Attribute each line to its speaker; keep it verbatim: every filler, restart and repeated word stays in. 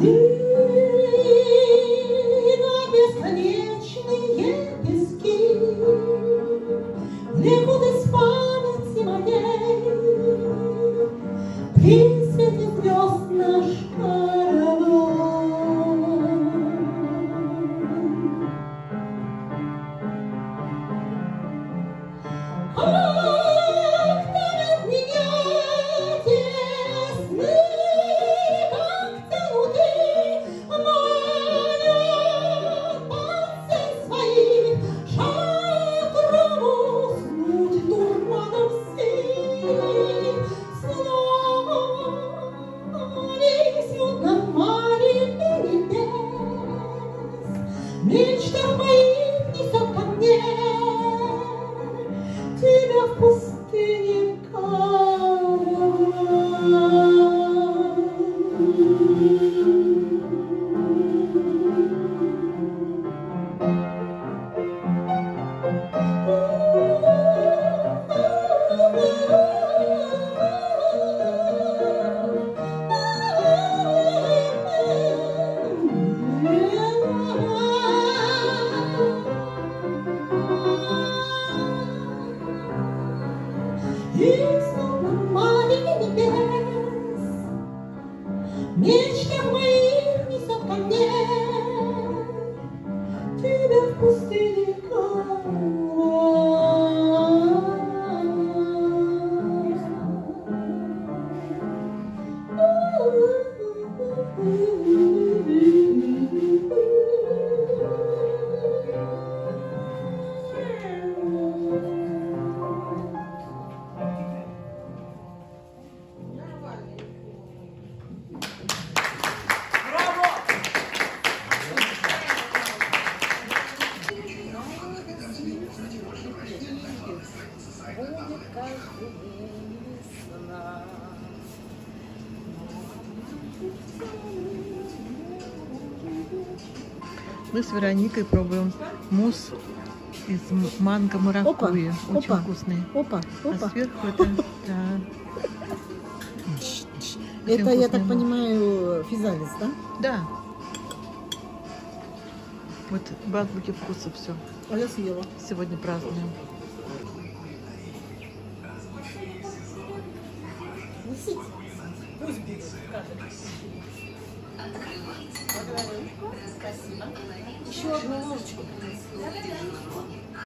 Speaker 1: на бесконечные пески влекут из памяти моей при свете звезд наш караван. Как тянут меня те сны, как тянуты манят танцы свои, шатром уснуть дурманом снит, снова висят над маленькой небес, мечта моих несет ко мне тебя в пустыне караван. И снова маленький небес, мечта моих несет ко мне тебя в пустыне караван.
Speaker 2: Мы с Вероникой пробуем мусс из манго маракуйя. Очень
Speaker 1: опа,
Speaker 2: вкусный.
Speaker 1: Опа, опа.
Speaker 2: А сверху это... Да.
Speaker 1: Это, я так понимаю, физалис, да?
Speaker 2: Да. Вот в азбуке вкуса все.
Speaker 1: А я съела.
Speaker 2: Сегодня празднуем.
Speaker 1: Несите. Пусть будет. Благодарю. Спасибо. Еще одну ложечку принесли.